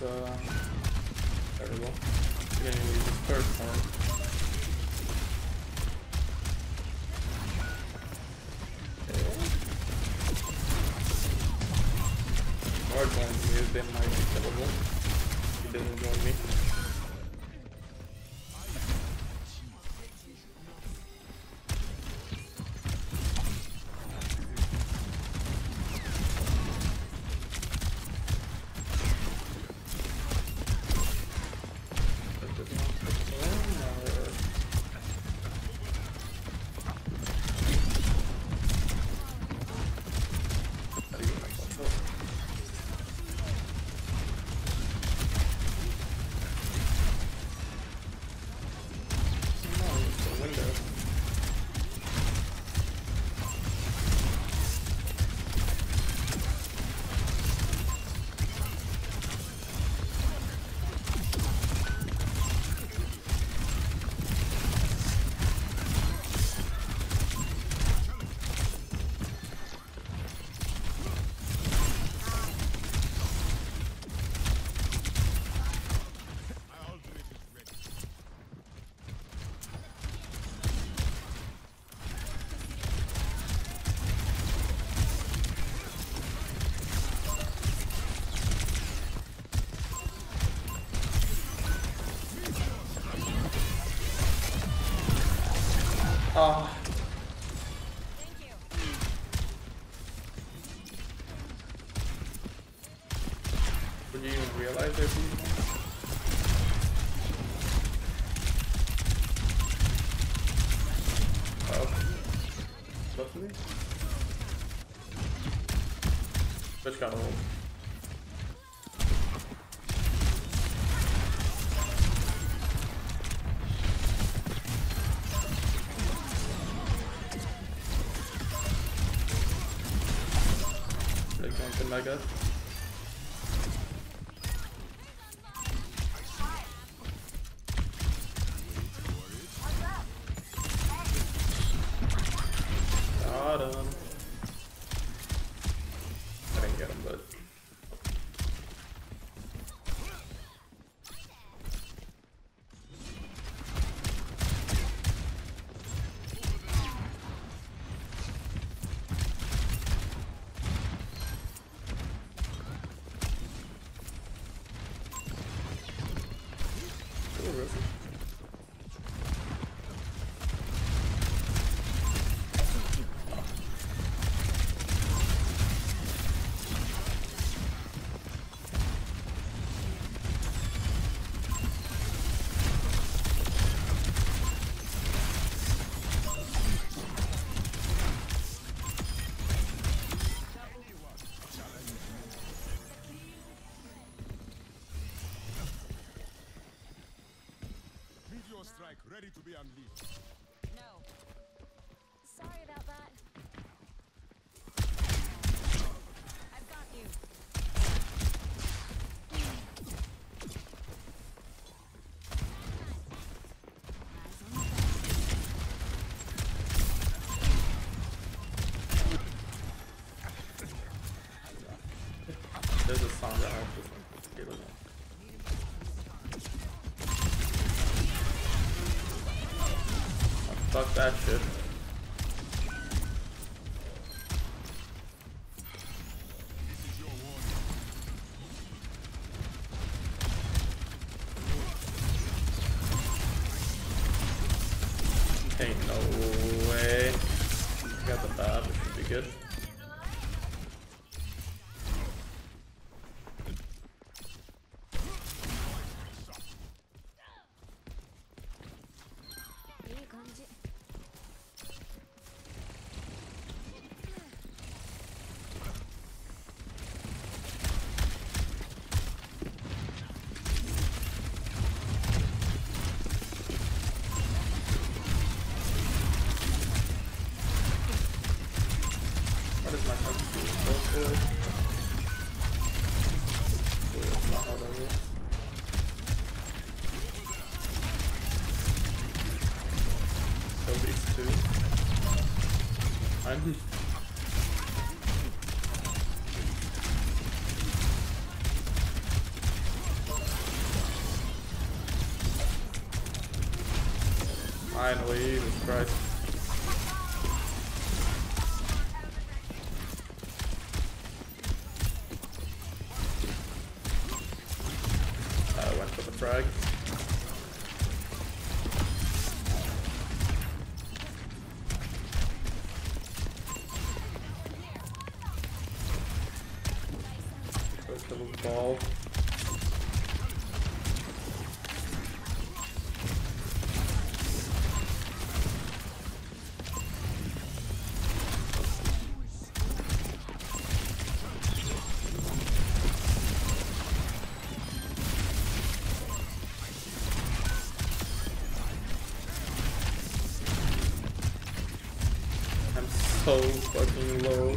There we go. We're gonna use the first form. More joins me, they might be killable. He didn't join me. Would you even realize there's these ones? Oh. Luckily. Which got old. They're going to Mega. Got him. I didn't get him, but. Strike ready to be unleashed. No. Sorry about that. I've got you. There's a song that I have to get it on. Fuck that shit. Ain't no way. Got the bad, it should be good. What is my fucking doing? So good. That's not how that works. So these two. I'm Finally, Jesus Christ. I went for the frag. Go kill his ball. I'm so fucking low.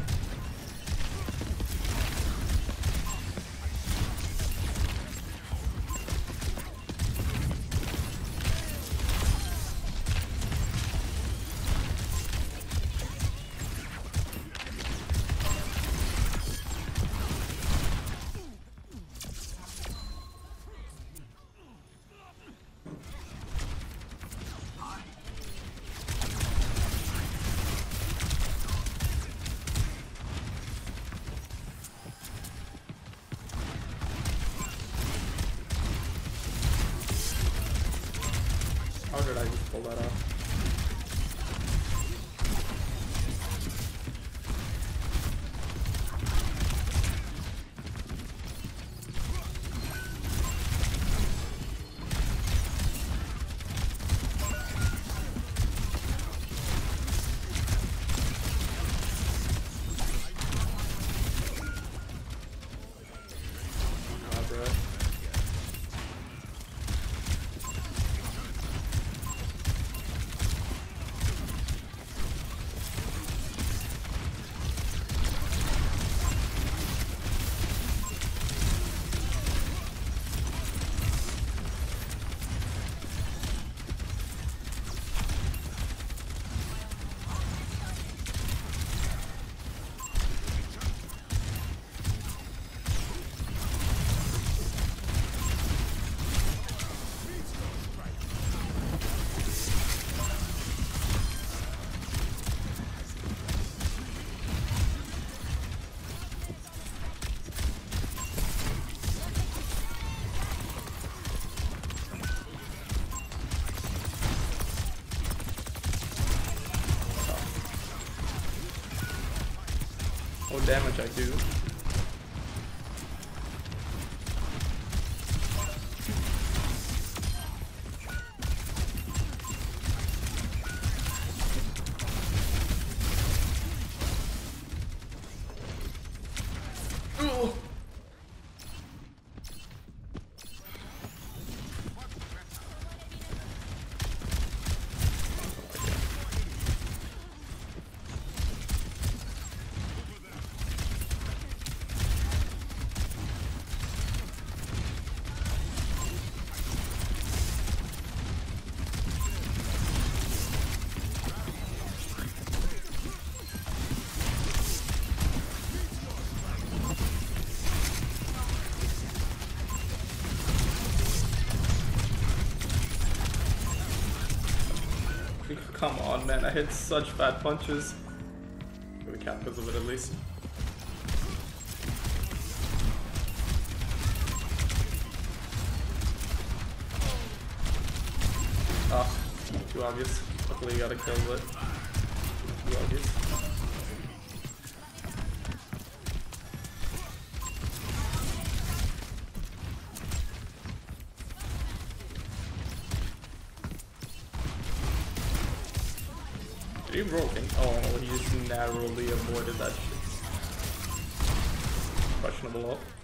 How did I just pull that off? Ah, bro. What damage I do? Ooh. Come on, man, I hit such bad punches. We can't because of it at least. Ah, too obvious. Luckily you got a kill, but too obvious. He broken. Oh, he just narrowly avoided that shit. Questionable ult.